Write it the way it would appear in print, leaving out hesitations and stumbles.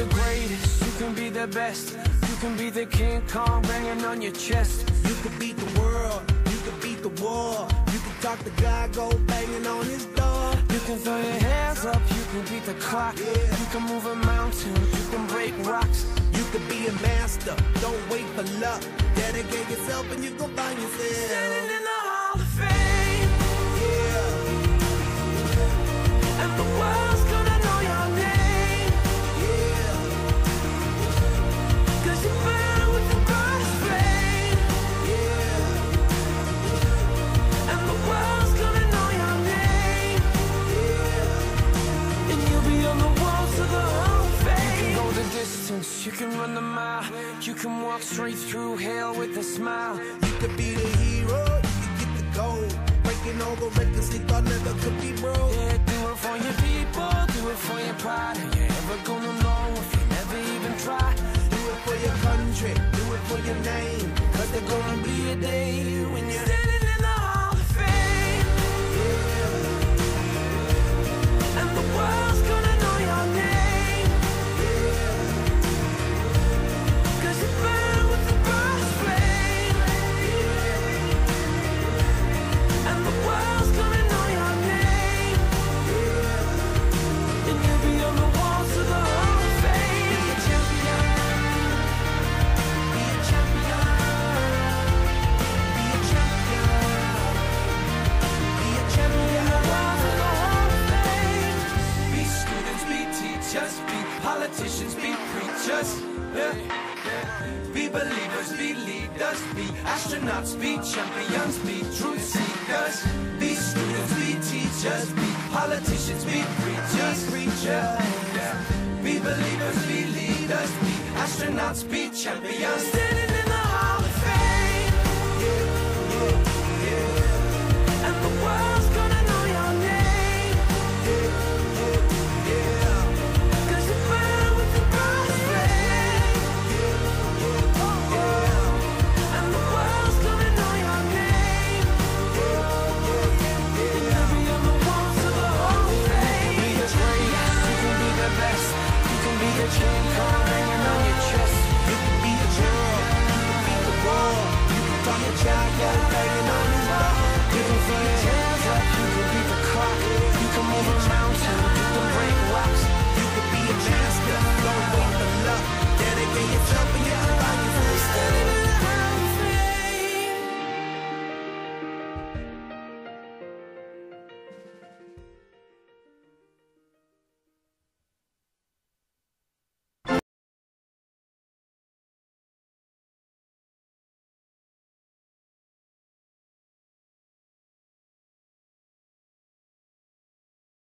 the greatest, you can be the best. You can be the King Kong banging on your chest. You can beat the world, you can beat the war. You can talk to God, go banging on his door. You can throw your hands up, you can beat the clock. You can move a mountain, you can break rocks. You can be a master, don't wait for luck. Dedicate yourself and you gon' find yourself standing in the Hall of Fame. And the world's gonna know your name. Cause you burn with the brightest flame. And the world's gonna know your name. And you'll be on the walls of the Hall of Fame. You can go the distance, you can run the mile. You can walk straight through hell with a smile. You could be the hero, you can get the gold. Breaking all the records they thought never could be broke. Yeah, do it for your people, do it for your pride. Are you ever gonna know if you never even try? Do it for your country, do it for your name. Cause there's gonna be a day when you're standing in the Hall of Fame. And the world's gonna know your name. Cause you burn with the brightest flame. And the world's gonna know your name. And you'll be on the walls of the Hall of Fame. Be a champion. Be a champion. Be a champion. Be a champion. The walls of the Hall of Fame. Be students, be teachers, be politicians, be preachers. Be believers, be leaders, be astronauts, be champions, be truth seekers. Be students, be teachers, be politicians, be preachers. Be believers, be leaders, be astronauts, be champions. Standing in the Hall of Fame. And the world's gonna know your name. Cause you burn with the brightest flame. And the world's gonna know your name. And you'll be on the walls of the Hall of Fame. You can be the greatest, you can be the best. You can be the King Kong hanging on your chest. You can be a girl, you can beat the war. You can talk to child, go banging on his door. You can throw your hands up, you can beat the clock. You can move a mountain, you can break rocks.